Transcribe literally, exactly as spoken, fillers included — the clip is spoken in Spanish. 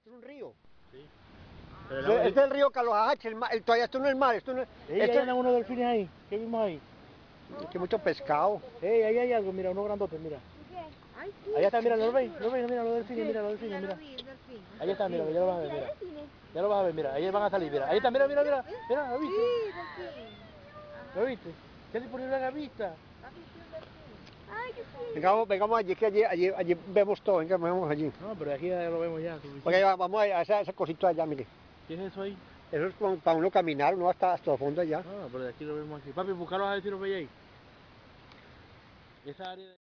Esto es un río. Sí. Este, este es el río Calójache, el, mar, el, todavía esto no es el mar, esto no es... Ey, esto ahí andan unos delfines ahí, ¿qué vimos ahí? Aquí hay mucho pescado. Ey, ahí hay algo, mira, unos grandotes, mira. Ay, sí, Allá está, mira, ¿lo ven? seguro. ¿Lo ven? Mira, los delfines, Sí, mira, los delfines, ya mira. lo vi, es delfín. Ahí está, mira, ya lo vas a ver, mira. delfines. Ya lo vas a ver, mira, ahí van a salir, mira. Ahí está, mira, mira, mira, mira, ¿lo viste? Sí, delfín. ¿Lo viste? ¿Qué le ponen la vista? Papi, sí, un delfín. Ay, qué sí. Vengamos, vengamos allí, que allí, allí, allí vemos todo, venga, vamos allí. No, pero aquí ya lo vemos ya. Porque vamos a esa, esa cosita allá, mire. ¿Qué es eso ahí? Eso es como para uno caminar, uno hasta, hasta el fondo allá. No, pero de aquí lo vemos aquí. Papi, buscarlos a ver si los veis ahí. Esa área de...